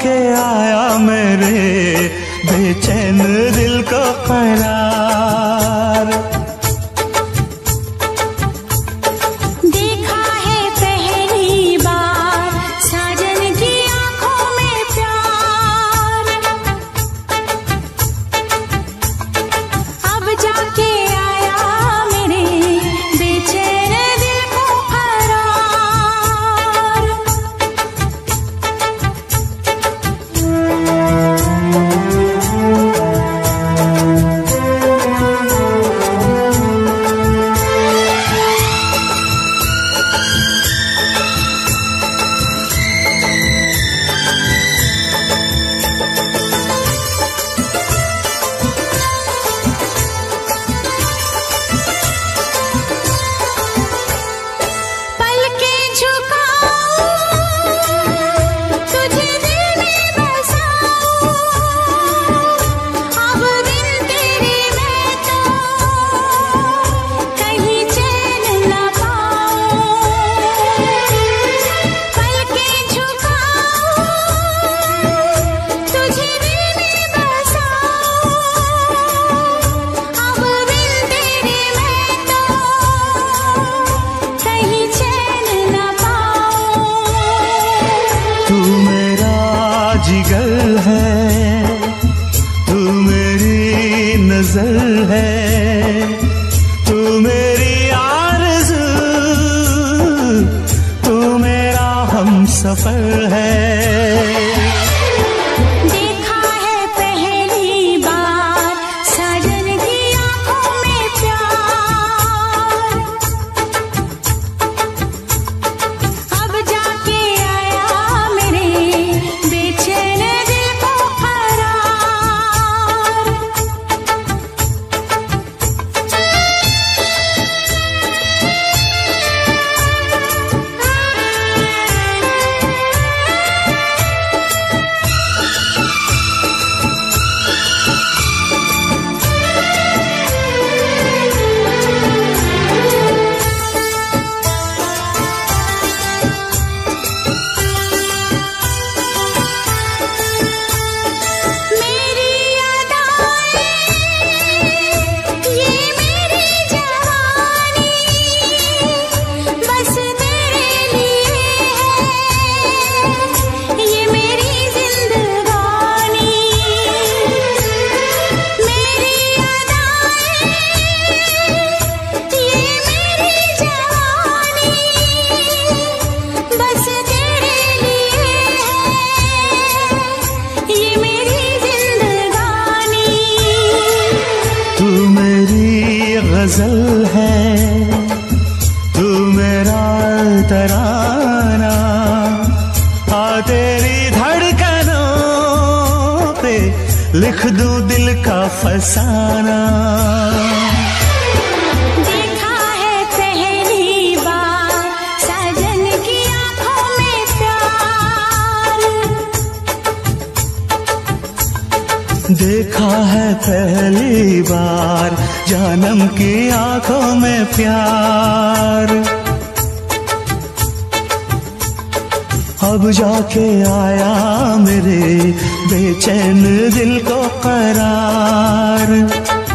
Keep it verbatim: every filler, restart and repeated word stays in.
जाके आया मेरे बेचैन दिल को करार। देखा है पहली बार साजन की आंखों में प्यार, अब जाके आया मेरे बेचैन दिल को करार। जिगर है तू मेरी नजर है, तू मेरी आरज़ू, तू मेरा हमसफर है। गजल है तू मेरा तराना, आ तेरी धड़कनों पे लिख दूं दिल का फसाना। देखा है पहली बार साजन की आंखों में प्यार, देखा है पहली बार जानम की आंखों में प्यार, अब जाके आया मेरे बेचैन दिल को करार।